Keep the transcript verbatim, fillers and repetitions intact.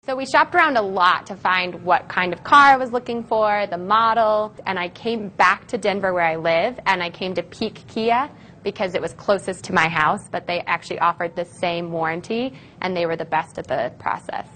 So we shopped around a lot to find what kind of car I was looking for, the model, and I came back to Denver where I live, and I came to Peak Kia because it was closest to my house, but they actually offered the same warranty, and they were the best at the process.